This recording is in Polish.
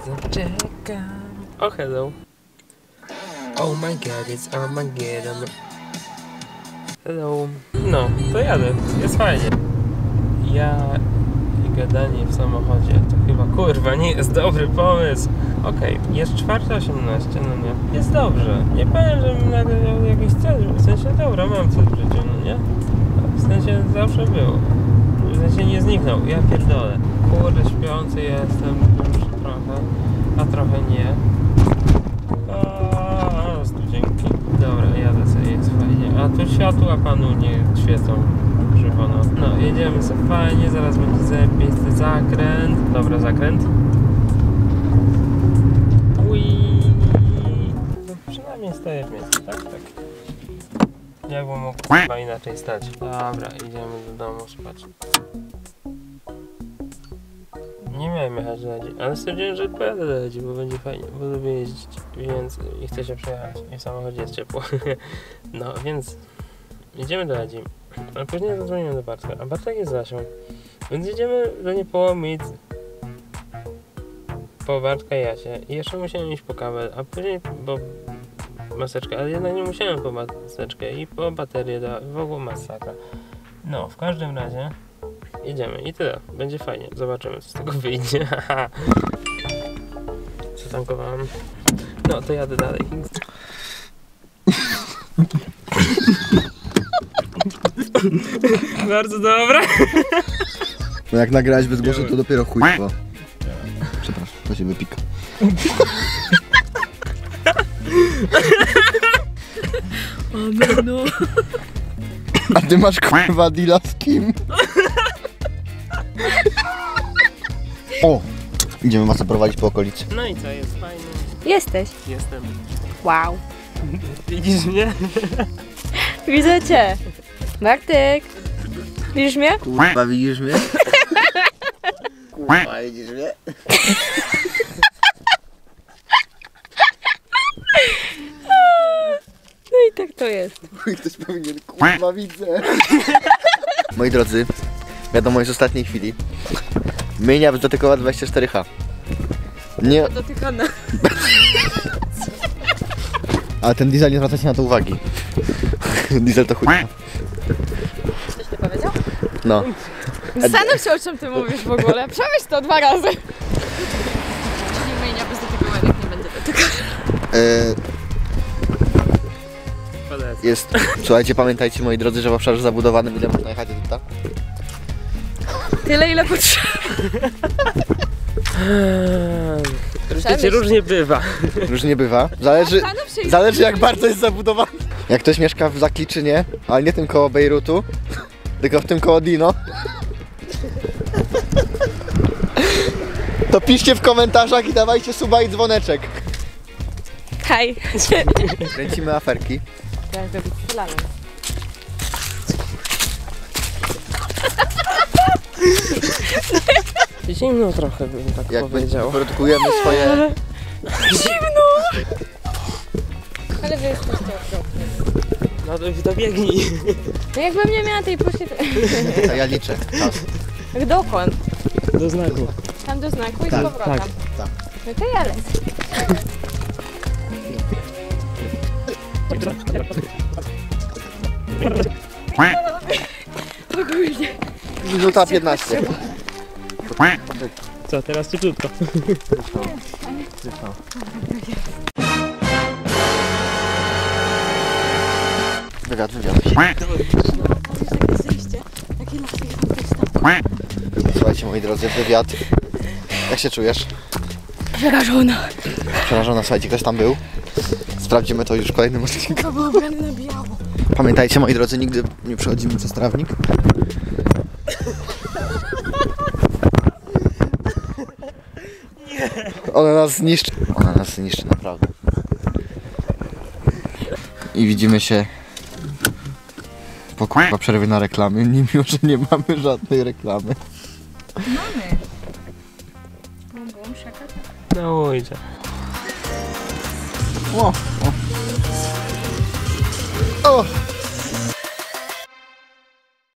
Zaczekam. Oh, hello. Oh my god, it's Armageddon. Hello. No, to jadę. Jest fajnie. Ja i gadanie w samochodzie to chyba kurwa nie jest dobry pomysł. Okej, jest 4:18, no nie. Jest dobrze. Nie powiem, żebym nagle miał jakiś cel. W sensie dobra, mam cel w życiu, no nie? W sensie zawsze był. W sensie nie zniknął. Ja pierdolę. Kurde, śpiący jestem już trochę, a trochę nie. Dzięki. Dobra, jadę sobie, jest fajnie. A tu światła panu nie świecą żywo, no. No, jedziemy sobie fajnie, zaraz będzie zajebisty zakręt. Dobra, zakręt. Ui. No, przynajmniej stoję w miejscu, tak? Tak. Jakbym mógł chyba inaczej stać. Dobra, idziemy do domu spać. Nie miałem jechać do Ladzi, ale stwierdziłem, że pojadę do Ladzi, bo będzie fajnie, bo lubię jeździć, więc i chcę się przejechać i w samochodzie jest ciepło. No, więc jedziemy do Ladzi, a później zadzwonimy do Bartka, a Bartek jest z Asią, więc jedziemy do Niepołomic po Bartka i Asię i jeszcze musiałem iść po kabel, a później po maseczkę, ale jednak nie musiałem po maseczkę i po baterię, w ogóle masakra. No, w każdym razie jedziemy i tyle. Będzie fajnie. Zobaczymy, co z tego wyjdzie. Zatankowałem. No, to jadę dalej. Bardzo dobre. No jak nagrałeś bez głosu, to dopiero chujstwo. Przepraszam, to się wypika. O no. A ty masz kurwa deala z kim? O! Idziemy was zaprowadzić po okolicy. No i co, jest fajnie. Jesteś. Jestem. Wow. Widzisz mnie? Widzę cię. Bartek. Widzisz mnie? Kurwa, widzisz mnie? Kurwa, widzisz mnie? No i tak to jest. Ktoś powinien, kurwa, widzę. Moi drodzy, wiadomość z ostatniej chwili. Myjnia dotykowa 24H. Nie... Dotykana. Ale ten diesel nie zwracacie na to uwagi. Diesel to chuj. Coś ty powiedział? No. Zastanów się, o czym ty mówisz w ogóle. Przemyśl to 2 razy. Czyli myjnia bez dotykowanych nie będzie dotykana. Jest. Słuchajcie, pamiętajcie moi drodzy, że w obszarze zabudowanym ile można jechać do tutaj? Tyle, ile potrzeba. Wiecie, różnie bywa. Różnie bywa. Zależy jak bardzo jest zabudowany. Jak ktoś mieszka w Zakliczynie, ale nie tym koło Bejrutu, tylko w tym koło Dino, to piszcie w komentarzach i dawajcie suba i dzwoneczek. Hej. Kręcimy aferki. Jak zrobić slalom. Zimno trochę bym tak Jak powiedział. produkujemy swoje... Zimno! Ale wy jesteście okropni. No to dobiegnij. No jakbym nie miała tej puszki, to... A ja liczę. Czas. Jak dokąd? Do znaku. Tam do znaku i Tak, z powrotem. tak. No to ja lecę. Ogólnie. Minuta 15. Co, teraz cieplutko. Wywiad. Słuchajcie moi drodzy, wywiad. Jak się czujesz? Przerażona. Przerażona, słuchajcie, ktoś tam był. Sprawdzimy to już w kolejnym odcinku. To było ubrane na biało. Pamiętajcie moi drodzy, nigdy nie przechodzimy przez trawnik. Ona nas zniszczy. Ona nas zniszczy, naprawdę. I widzimy się po przerwie na reklamy, mimo że nie mamy żadnej reklamy. Mamy. No ujdzie. O!